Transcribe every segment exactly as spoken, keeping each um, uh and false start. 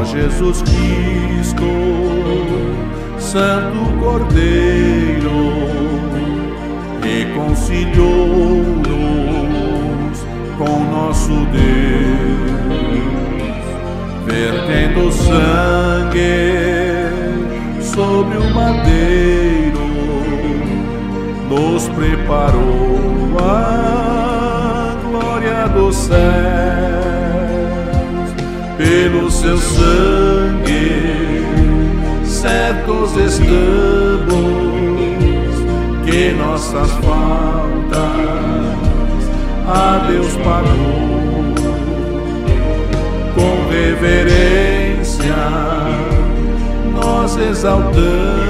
Ó Jesus Cristo, Santo Cordeiro, reconciliou-nos com nosso Deus, vertendo sangue sobre o madeiro, nos preparou a glória dos céus. Pelo seu sangue certos estamos que nossas faltas a Deus pagou. Com reverência nós exaltamos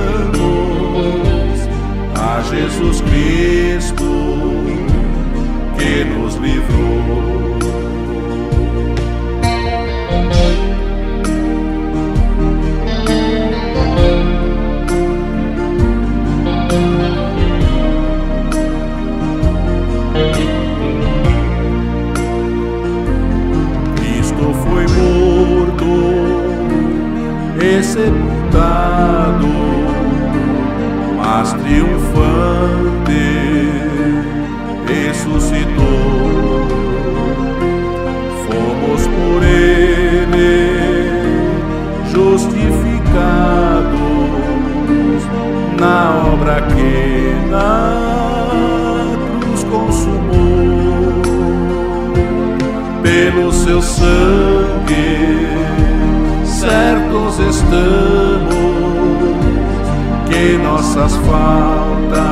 a Jesus Cristo que nos livrou. Cristo foi morto e sepultado, mas triunfante ressuscitou. Fomos por ele justificados na obra que na cruz consumou. Pelo seu sangue certos estamos que nossas faltas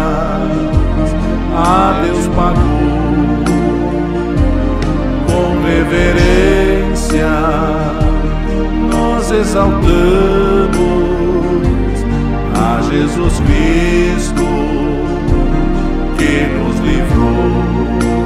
a Deus pagou. Com reverência nós exaltamos a Jesus Cristo que nos livrou.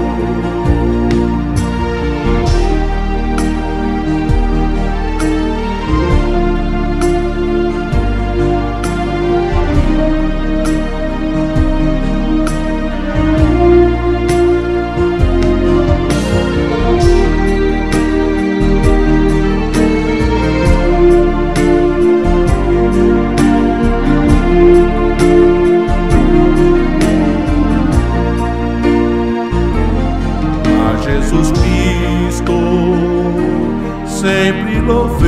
Jesus Cristo sempre louvemos,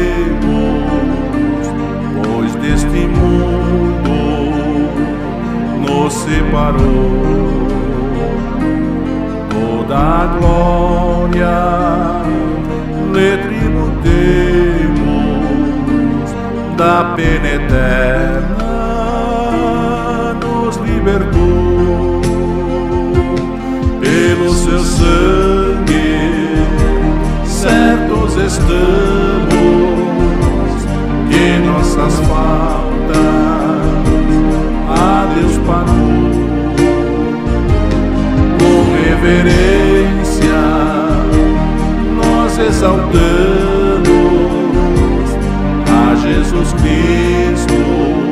pois deste mundo nos separou. Toda a glória lhe tributemos, da pena eterna nos libertou. Pelo seu sangue certos estamos que nossas faltas a Deus pagou. Com reverência nós exaltamos a Jesus Cristo